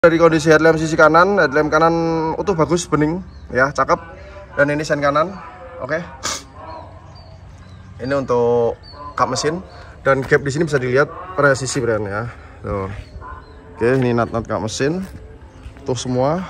Dari kondisi headlamp sisi kanan, headlamp kanan utuh bagus, bening ya, cakep. Dan ini sen kanan, oke. Ini untuk kap mesin dan gap di sini bisa dilihat presisi brand ya. Tuh. Oke, ini nut-nut kap mesin utuh semua.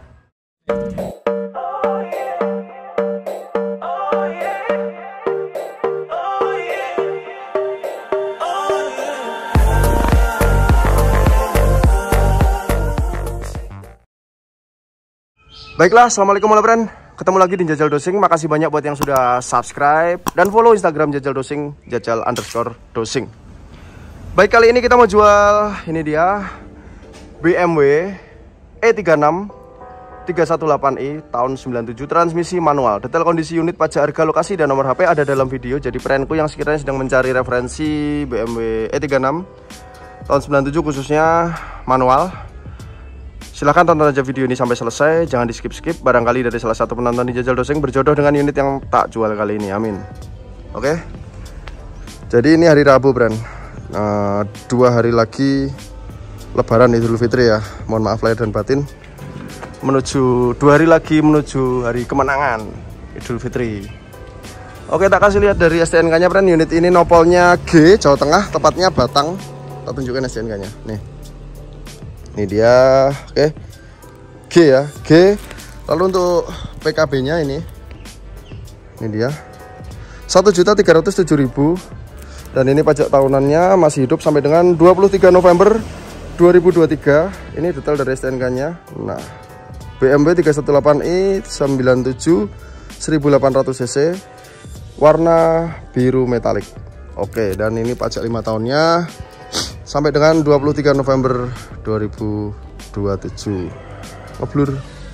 Baiklah, assalamualaikum friend. Ketemu lagi di Jajal Dosing. Makasih banyak buat yang sudah subscribe dan follow Instagram Jajal Dosing, jajal_dosing. Baik, kali ini kita mau jual, ini dia BMW E36 318i tahun 97, transmisi manual. Detail kondisi unit, pajak, harga, lokasi, dan nomor HP ada dalam video. Jadi friendku yang sekiranya sedang mencari referensi BMW E36 tahun 97 khususnya manual, silahkan tonton aja video ini sampai selesai, jangan di skip-skip. Barangkali dari salah satu penonton di Jajal Dosing berjodoh dengan unit yang tak jual kali ini, amin. Oke, jadi ini hari Rabu, Bran. 2 hari lagi Lebaran Idul Fitri ya. Mohon maaf lahir dan batin. Menuju 2 hari lagi menuju hari kemenangan Idul Fitri. Oke, tak kasih lihat dari STNK-nya, Bran. Unit ini nopolnya G, Jawa Tengah, tepatnya Batang. Tak tunjukkan STNK-nya. Nih. Ini dia, oke, G ya, G. Lalu untuk PKB-nya ini dia 1.307.000, dan ini pajak tahunannya masih hidup sampai dengan 23 November 2023. Ini detail dari STNK-nya. Nah, BMW 318i 97 1800 cc, warna biru metalik. Oke, dan ini pajak 5 tahunnya sampai dengan 23 November 2027. Ngeblur.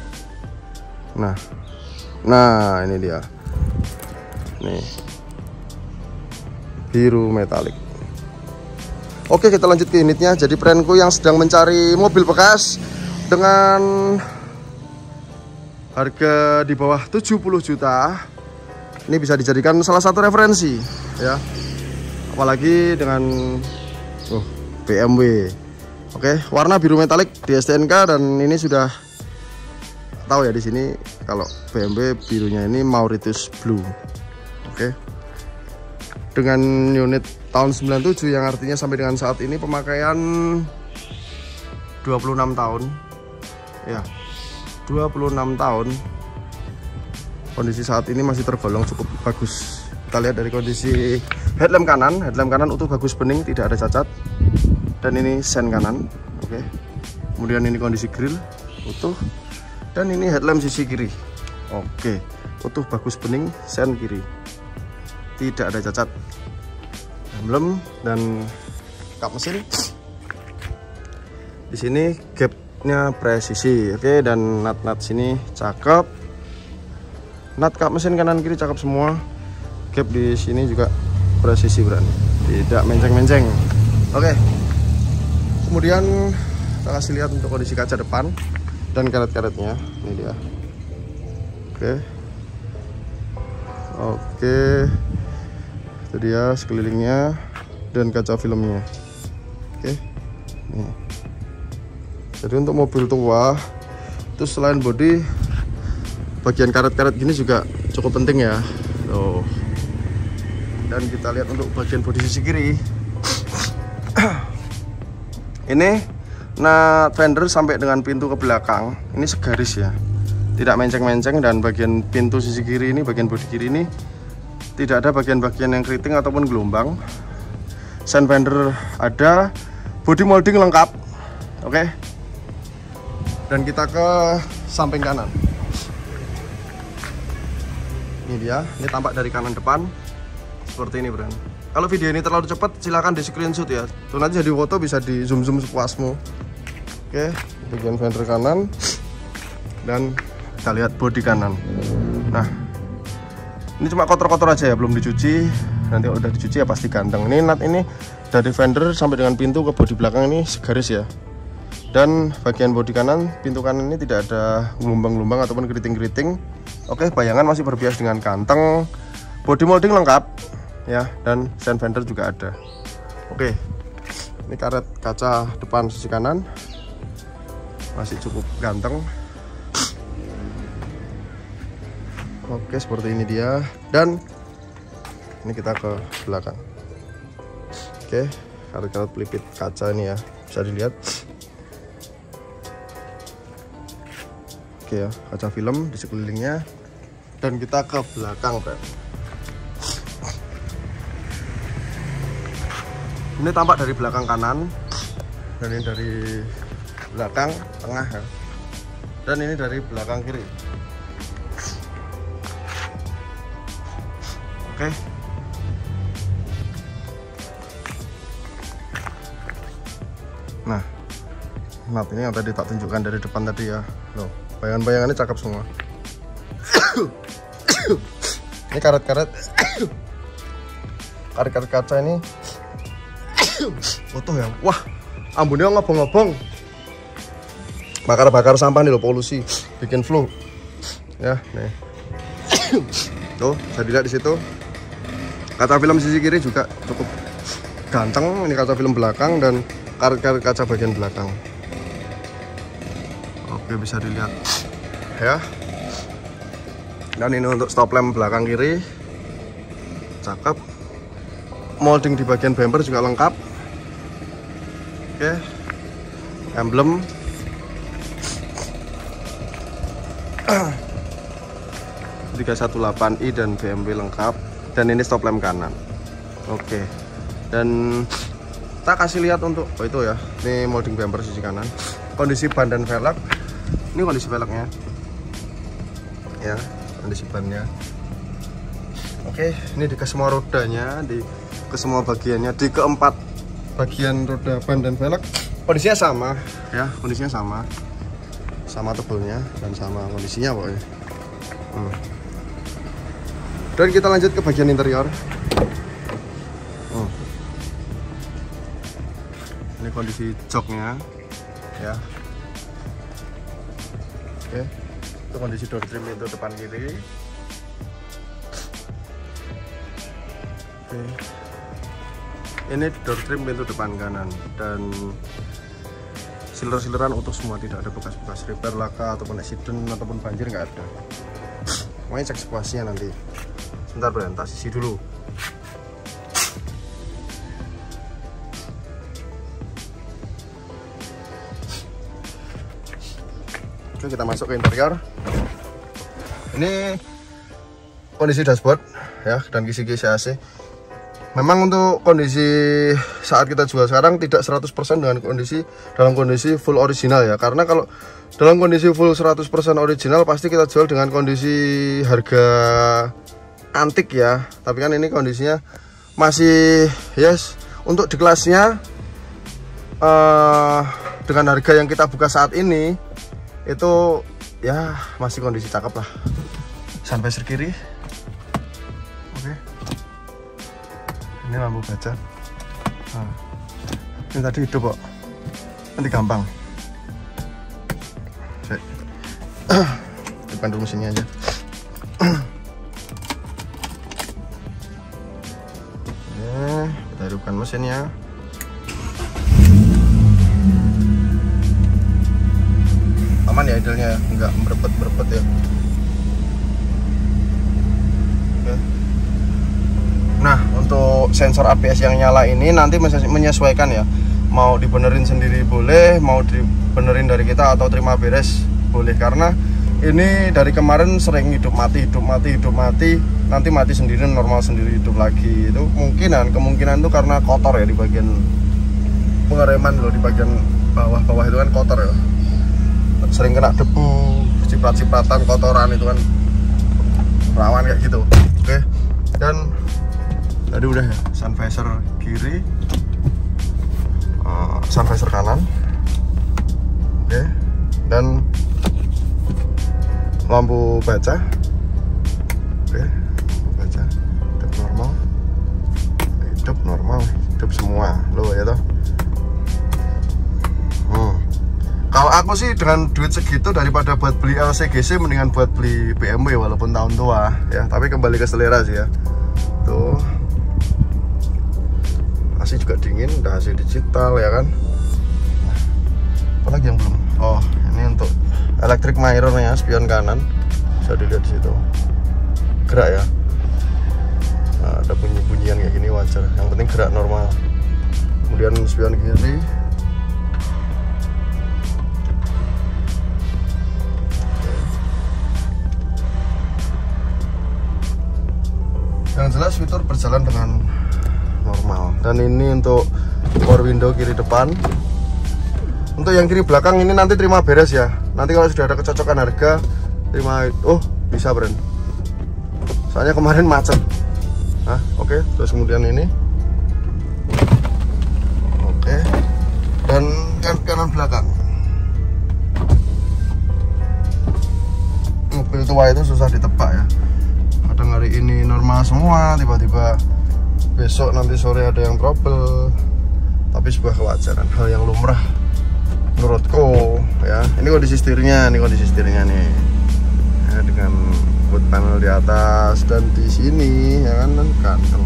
Nah ini dia. Nih. Biru metalik. Oke, kita lanjut ke unitnya. Jadi friendku yang sedang mencari mobil bekas dengan harga di bawah 70 juta, ini bisa dijadikan salah satu referensi ya. Apalagi dengan BMW. Oke, warna biru metalik di STNK, dan ini sudah tahu ya di sini kalau BMW birunya ini Mauritius Blue. Oke. Dengan unit tahun 97 yang artinya sampai dengan saat ini pemakaian 26 tahun. Ya. 26 tahun. Kondisi saat ini masih tergolong cukup bagus. Kita lihat dari kondisi headlamp kanan utuh bagus, bening, tidak ada cacat. Dan ini sen kanan, oke. Kemudian ini kondisi grill utuh, dan ini headlamp sisi kiri, oke, utuh bagus, bening, sen kiri, tidak ada cacat. Emblem dan kap mesin. Di sini gapnya presisi, oke, dan nut sini cakep. Nut kap mesin kanan kiri cakep semua. Gap di sini juga presisi, Bran, tidak menceng-menceng. Oke. Kemudian kita kasih lihat untuk kondisi kaca depan dan karet-karetnya. Ini dia. Oke. Itu dia sekelilingnya dan kaca filmnya. Oke. Nih. Jadi untuk mobil tua itu selain bodi, bagian karet-karet gini juga cukup penting ya. Tuh. Dan kita lihat untuk bagian bodi sisi kiri. Ini nah fender sampai dengan pintu ke belakang ini segaris ya, tidak menceng-menceng. Dan bagian pintu sisi kiri ini, bagian bodi kiri ini tidak ada bagian-bagian yang keriting ataupun gelombang. Sen fender ada, body molding lengkap, oke. Dan kita ke samping kanan. Ini dia, ini tampak dari kanan depan seperti ini, Bro. Kalau video ini terlalu cepat silahkan di screenshot ya. Tuh nanti jadi foto bisa di zoom sepuasmu. Oke, bagian fender kanan dan kita lihat bodi kanan. Nah, ini cuma kotor-kotor aja ya, belum dicuci. Nanti udah dicuci ya pasti ganteng. Ini nut ini dari fender sampai dengan pintu ke bodi belakang ini segaris ya. Dan bagian bodi kanan, pintu kanan ini tidak ada gelombang-gelombang ataupun keriting-keriting. Oke, bayangan masih berbias dengan kanteng. Body molding lengkap ya, dan sen fender juga ada. Oke, ini karet kaca depan sisi kanan. masih cukup ganteng. Oke, seperti ini dia. Dan ini kita ke belakang. Oke, karet-karet pelipit kaca ini ya, bisa dilihat. Oke ya, kaca film di sekelilingnya. Dan kita ke belakang, Bro. Ini tampak dari belakang kanan, dan ini dari belakang tengah ya. Dan ini dari belakang kiri. Oke. Nah, map ini yang tadi tak tunjukkan dari depan tadi ya. Loh, bayangan-bayangannya cakep semua. Ini karet-karet kaca ini utuh ya. Wah, ambunnya ngobong-ngobong. Bakar-bakar sampah nih loh, polusi, bikin flu. Ya, nih. Tuh, bisa dilihat di situ. Kaca film sisi kiri juga cukup ganteng. Ini kaca film belakang dan karet-karet kaca bagian belakang. Oke, bisa dilihat ya. Dan ini untuk stop lamp belakang kiri, cakep. Molding di bagian bumper juga lengkap. Oke, emblem 318i dan BMW lengkap. Dan ini stop lamp kanan. Oke, dan kita kasih lihat untuk itu ya, ini molding bumper sisi kanan, kondisi ban dan velg. Ini kondisi velgnya ya, kondisi bannya. Oke, ini di ke semua rodanya, di ke semua bagiannya, di keempat bagian roda, ban dan velg kondisinya sama ya, kondisinya sama tebelnya dan sama kondisinya pokoknya. Dan kita lanjut ke bagian interior. Ini kondisi joknya ya. Oke, itu kondisi door trim pintu depan kiri. Oke, ini door trim pintu depan kanan dan siler-sileran utuh semua, tidak ada bekas-bekas repair, laka ataupun accident ataupun banjir, nggak ada. Makanya cek spasinya nanti. Sebentar Bro, tak sisi dulu. Oke, kita masuk ke interior. Ini kondisi dashboard ya, dan kisi-kisi AC. Memang untuk kondisi saat kita jual sekarang tidak 100% dengan dalam kondisi full original ya. Karena kalau dalam kondisi full 100% original pasti kita jual dengan kondisi harga antik ya. Tapi kan ini kondisinya masih yes, untuk di kelasnya dengan harga yang kita buka saat ini itu ya masih kondisi cakep lah. Sampai kiri. Oke. Ini lampu baca. Nah, ini tadi hidup kok. Nanti gampang. Depan dulu mesinnya aja. Kita hidupkan mesinnya. Aman ya idenya, nggak berepet ya. Oke. Nah, untuk sensor ABS yang nyala ini nanti menyesuaikan ya. Mau dibenerin sendiri boleh, mau dibenerin dari kita atau terima beres boleh. Karena ini dari kemarin sering hidup mati, nanti mati sendiri, normal sendiri, hidup lagi. Itu kemungkinan itu karena kotor ya di bagian pengereman loh, di bagian bawah itu kan kotor ya. Sering kena debu, ciprat-cipratan, kotoran itu kan rawan kayak gitu. Oke. Dan tadi udah ya, sun visor kiri, sun visor kanan. Oke. Dan lampu baca. Oke, lampu baca hidup normal, hidup semua loh ya toh. Kalau aku sih dengan duit segitu daripada buat beli LCGC mendingan buat beli BMW walaupun tahun tua ya, tapi kembali ke selera sih ya. Tuh, AC juga dingin, udah AC digital ya kan. Apalagi yang belum? Oh, ini electric mirrornya, spion kanan bisa dilihat di situ, gerak ya. Nah, ada bunyi-bunyian kayak gini wajar, yang penting gerak normal. Kemudian spion kiri, yang jelas fitur berjalan dengan normal. Dan ini untuk power window kiri depan. Untuk yang kiri belakang ini nanti terima beres ya. Nanti kalau sudah ada kecocokan harga, terima. Oh, bisa Bren. Soalnya kemarin macet. Nah, oke. Terus kemudian ini. Oke. Dan kanan belakang. Mobil tua itu susah ditebak ya. Kadang hari ini normal semua, tiba-tiba besok nanti sore ada yang trouble. Tapi sebuah kewajaran, hal yang lumrah menurutku ya. Ini kondisi setirnya, nih ya, dengan boot panel di atas dan di sini ya kan kantong.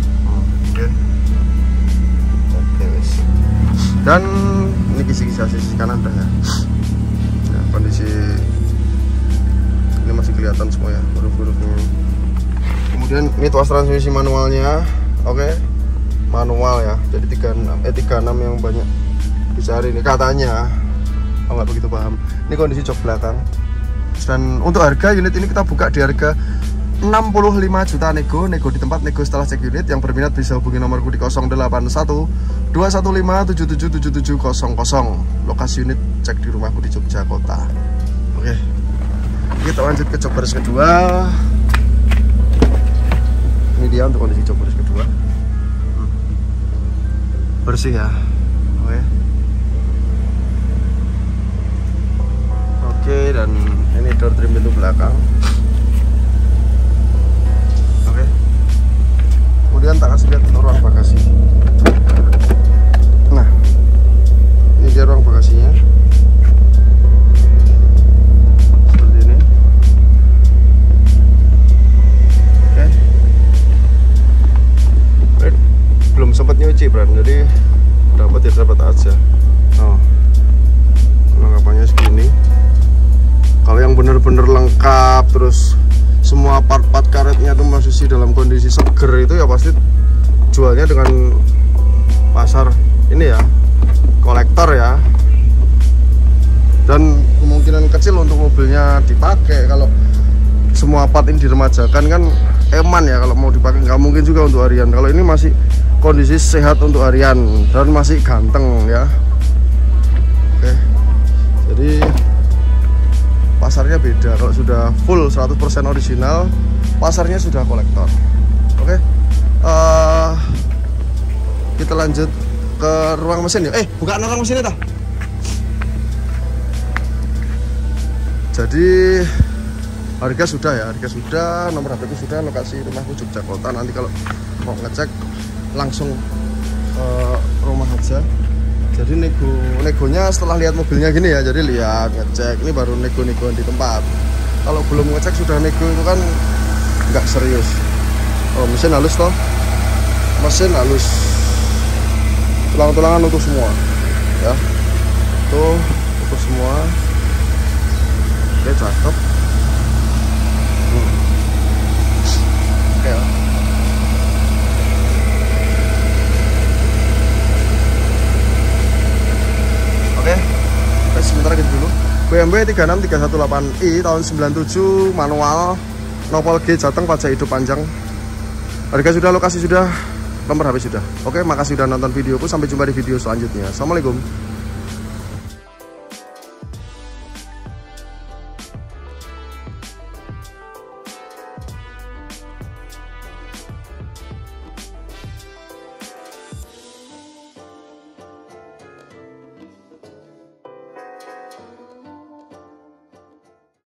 Oke wes. Dan ini kisi-kisi sisi kanan dah ya. Ya, kondisi ini masih kelihatan semua ya huruf-hurufnya. Kemudian ini tuas transmisi manualnya, oke, manual ya. Jadi 36 yang banyak dicari ini katanya, kalau nggak begitu paham. Ini kondisi jok belakang. Dan untuk harga unit ini kita buka di harga 65 juta nego di tempat, nego setelah cek unit. Yang berminat bisa hubungi nomorku di 081 215 777700. Lokasi unit cek di rumahku di Jogja Kota. Oke, kita lanjut ke jok baris kedua. Ini dia untuk kondisi jok baris kedua. Bersih ya. Oke, dan ini door trim pintu belakang. Oke. Kemudian tak kasih lihat ruang bagasi. Nah, ini dia ruang bagasinya. Seperti ini. Oke. Belum sempat nyuci, Bran. Jadi dapat ya dapat aja. Oh. Lengkapannya segini. Kalau yang bener-bener lengkap, terus semua part-part karetnya tuh masih dalam kondisi seger, itu ya pasti jualnya dengan pasar ini ya, kolektor ya. Dan kemungkinan kecil untuk mobilnya dipakai. Kalau semua part ini diremajakan kan eman ya, kalau mau dipakai nggak mungkin juga untuk harian. Kalau ini masih kondisi sehat untuk harian dan masih ganteng ya. Oke, jadi pasarnya beda. Kalau sudah full 100% original, pasarnya sudah kolektor. Oke, kita lanjut ke ruang mesin ya. Bukaan ruang mesinnya dah. Jadi harga sudah ya, nomor HP sudah, lokasi rumahku Jogja Kota. Nanti kalau mau ngecek langsung rumah aja. Jadi negonya setelah lihat mobilnya gini ya, jadi lihat, ngecek, ini baru nego-negoan di tempat. Kalau belum ngecek sudah nego itu kan nggak serius. Oh, mesin halus toh, mesin halus, tulang-tulangan utuh semua ya, tuh utuh semua. Oke, cakep. Oke ya. Oke, sebentar lagi dulu. BMW 36318i tahun 97, manual, nopol G Jateng, pajak hidup panjang. Harga sudah, lokasi sudah, nomor HP sudah. Oke, makasih sudah nonton videoku. Sampai jumpa di video selanjutnya. Assalamualaikum.